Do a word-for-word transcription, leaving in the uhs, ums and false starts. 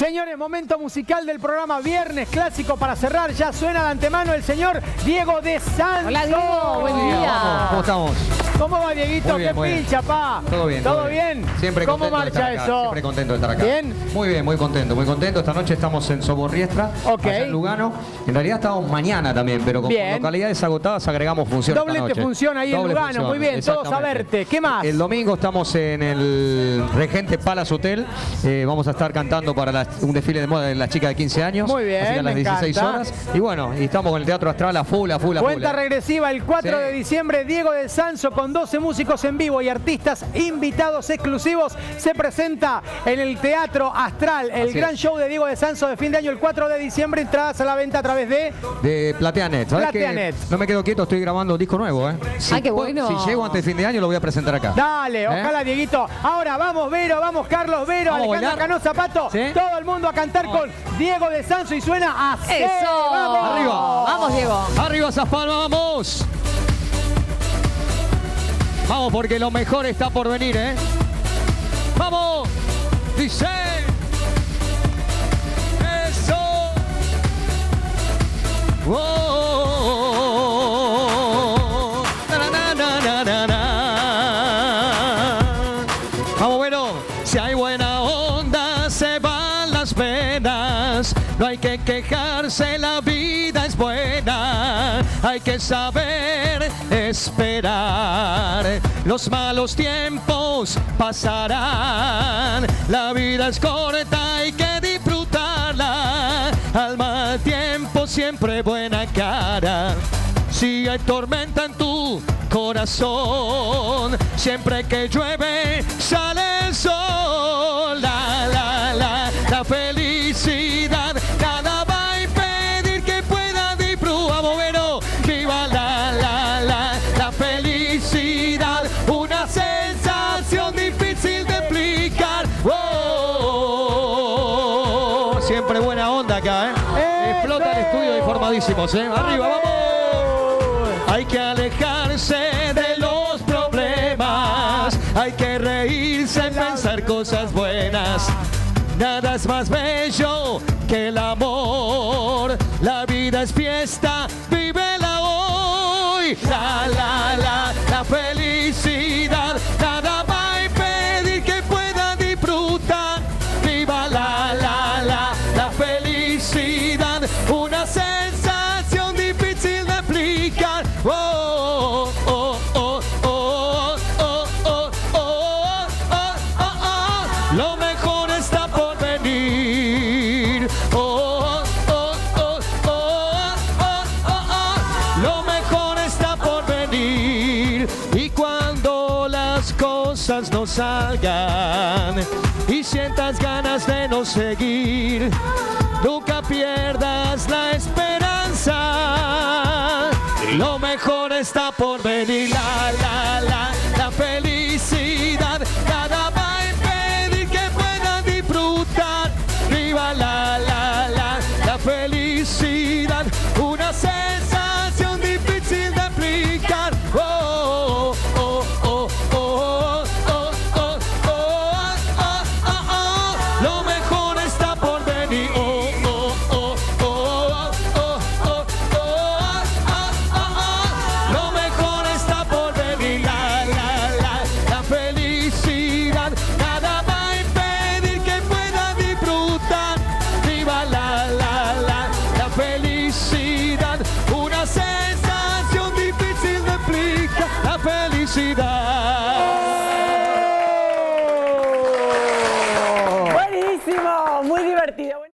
Señores, momento musical del programa Viernes Clásico para cerrar. Ya suena de antemano el señor Diego de Sanso. Hola, Diego. Buen día. Vamos, ¿cómo estamos? ¿Cómo va, Dieguito? Muy bien, ¿Qué muy bien. pincha, pa? Todo bien. ¿Todo bien? Siempre ¿Cómo contento de estar marcha acá, eso? Siempre contento de estar acá. ¿Bien? Muy bien, muy contento, muy contento. Esta noche estamos en Soborriestra, Ok. allá en Lugano. En realidad estamos mañana también, pero con Bien. localidades agotadas agregamos función esta Doblete noche. función ahí en Doble Lugano. función, Muy bien, todos a exactamente. verte. ¿Qué más? El domingo estamos en el Regente Palace Hotel. Eh, vamos a estar cantando para la- un desfile de moda de las chicas de quince años. Muy bien, así que a las me dieciséis encanta. horas. Y bueno, y estamos con el Teatro Astral a full, a full, a full. Cuenta eh. regresiva el cuatro Sí. de diciembre, Diego de Sanso con doce músicos en vivo y artistas invitados exclusivos se presenta en el Teatro Astral, el Así gran es. show de Diego de Sanso de fin de año el cuatro de diciembre, entradas a la venta a través de... De PlateaNet. ¿Sabes qué? PlateaNet. No me quedo quieto, estoy grabando un disco nuevo, ¿eh? Si Ay, qué puedo- bueno. Si llego antes de fin de año lo voy a presentar acá. Dale, ¿Eh? ojalá, Dieguito. Ahora vamos, Vero, vamos, Carlos, Vero, ¿Vamos a Alejandra bailar? Cano Zapato. ¿Sí? Todo el mundo a cantar con Diego de Sanso y suena así. ¡Eso! ¡Vamos! Arriba. Vamos, Diego. Arriba esas palmas, vamos. Vamos, porque lo mejor está por venir, ¿eh? Vamos. Dice. Eso. Oh. Na, na, na, na, na, na. Vamos, bueno. Si hay buena onda, se van las penas. No hay que quejarse, la vida es buena. Hay que saber esperar. Los malos tiempos pasarán. La vida es corta, hay que disfrutarla. Al mal tiempo siempre buena cara. Si hay tormenta en tu corazón, siempre que llueve sale el sol. La, la, la, la felicidad nada va a impedir que pueda disfrutar. Bueno, viva la, la, la, la felicidad, una sensación difícil de explicar. Oh, siempre buena onda acá, ¿eh? Explota el estudio informadísimos, ¿eh? Arriba, vamos. Hay que alejarse de los problemas, hay que reírse, pensar cosas buenas. Nada es más bello que el amor. La vida es fiesta, vívela hoy. La, la, la, la felicidad, nada va a impedir que pueda disfrutar. Viva la, la, la, la felicidad, una sensación difícil de explicar. Oh, oh, oh, oh, oh, oh, oh, oh, oh, oh. Lo mejor está por venir. Oh, oh, oh, oh, oh, oh, oh. Lo mejor está por venir. Y cuando las cosas no salgan y sientas ganas de no seguir, nunca pierdas la esperanza. Lo mejor está por venir. La, la, la, la felicidad nada va a impedir que puedan disfrutar. Viva la, la, la, la felicidad, una sensación difícil de explicar. Oh, oh, oh, oh, oh, oh, oh, oh, oh, oh. Lo mejor está por venir. Oh, oh, oh, oh, oh, oh, oh, oh, oh. Lo mejor está por venir. La, la, la, la felicidad nada va a impedir que pueda disfrutar. Viva la, la, la, la felicidad, una sensación difícil de explicar. La felicidad. Buenísimo, muy divertido.